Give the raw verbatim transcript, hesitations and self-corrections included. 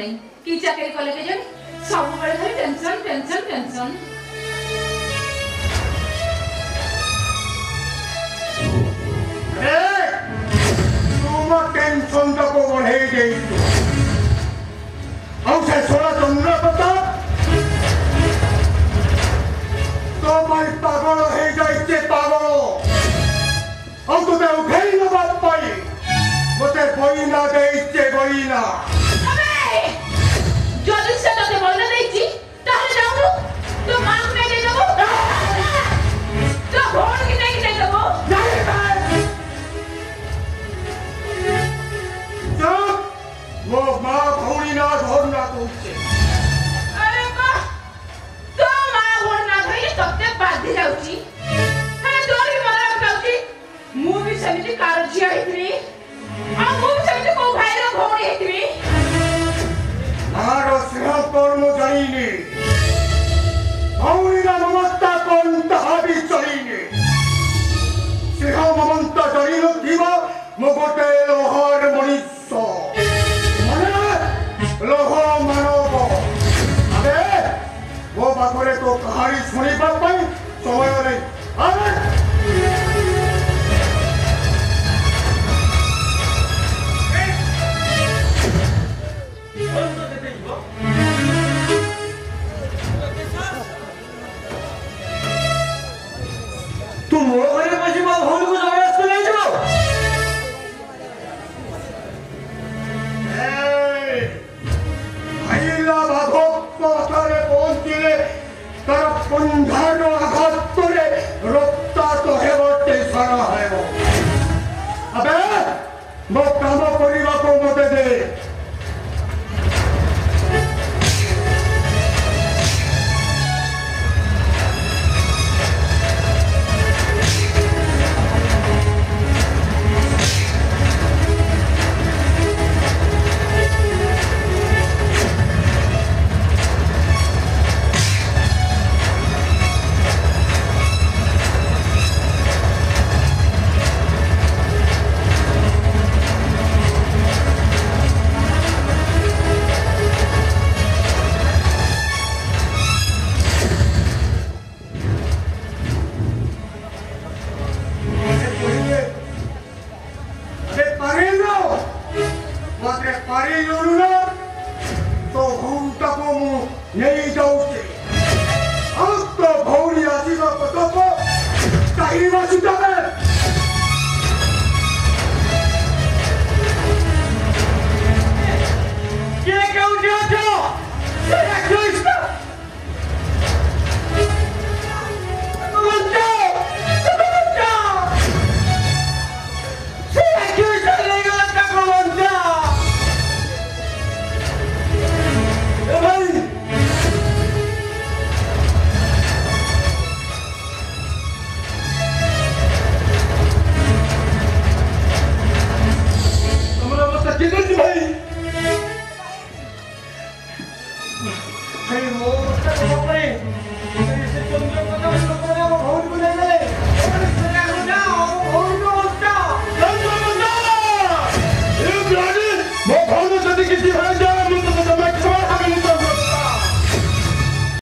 नहीं कि चाकरी कले के जन सब बड़े खाली टेंशन टेंशन टेंशन अरे तुम टेंशन तो को बढ़े गई हम से सोना तुमने पता तो मैं पागल है जाइए पागल हम तो ते उठेई न बात पाई मते बोइना देइचे बोइना अबे जल्दी से तो बोइना देइची ताहले जाऊनु तो मां को दे देबो तो भोर के नहीं दे देबो नहीं भाई जब वो मां भौरी ना धोरना कोचे अरे मां तो मां भोरना धई तते बाधी जाउची हे तोरी मरा काउची मु भी समिति कार झिया हितरी आ मु समिति को भाई रो भौरी हितरी मारो सिंह पर मु जाईनी भौरी ना ममता कोन तहाबी चलीनी सिंह ममता जरी न थीबा मु गोटे लोहार मनुष्य माने लोह मानव अबे वो बाखरे तो कहानी सुनी पर समय नहीं अरे